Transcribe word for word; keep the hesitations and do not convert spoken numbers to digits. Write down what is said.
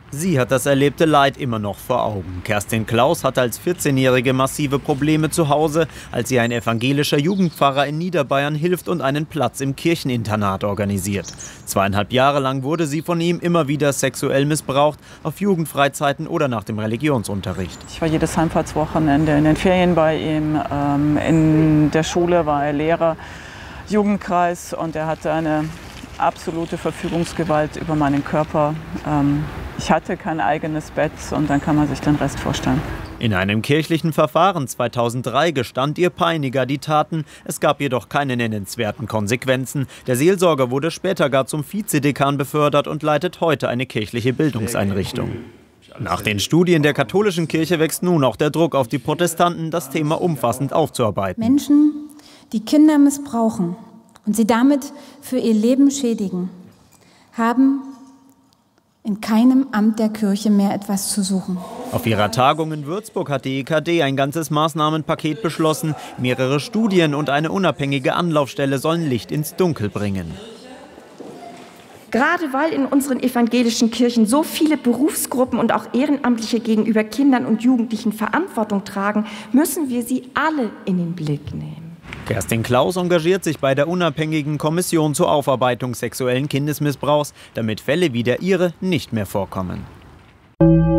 Sie hat das erlebte Leid immer noch vor Augen. Kerstin Klaus hatte als vierzehnjährige massive Probleme zu Hause, als ihr ein evangelischer Jugendpfarrer in Niederbayern hilft und einen Platz im Kircheninternat organisiert. Zweieinhalb Jahre lang wurde sie von ihm immer wieder sexuell missbraucht, auf Jugendfreizeiten oder nach dem Religionsunterricht. Ich war jedes Heimfahrtswochenende in den Ferien bei ihm. Ähm, in der Schule war er Lehrer, Jugendkreis, und er hatte eine absolute Verfügungsgewalt über meinen Körper. Ähm, Ich hatte kein eigenes Bett und dann kann man sich den Rest vorstellen. In einem kirchlichen Verfahren zweitausenddrei gestand ihr Peiniger die Taten. Es gab jedoch keine nennenswerten Konsequenzen. Der Seelsorger wurde später gar zum Vizedekan befördert und leitet heute eine kirchliche Bildungseinrichtung. Nach den Studien der katholischen Kirche wächst nun auch der Druck auf die Protestanten, das Thema umfassend aufzuarbeiten. Menschen, die Kinder missbrauchen und sie damit für ihr Leben schädigen, haben in keinem Amt der Kirche mehr etwas zu suchen. Auf ihrer Tagung in Würzburg hat die E K D ein ganzes Maßnahmenpaket beschlossen. Mehrere Studien und eine unabhängige Anlaufstelle sollen Licht ins Dunkel bringen. Gerade weil in unseren evangelischen Kirchen so viele Berufsgruppen und auch Ehrenamtliche gegenüber Kindern und Jugendlichen Verantwortung tragen, müssen wir sie alle in den Blick nehmen. Kerstin Klaus engagiert sich bei der unabhängigen Kommission zur Aufarbeitung sexuellen Kindesmissbrauchs, damit Fälle wie der ihre nicht mehr vorkommen.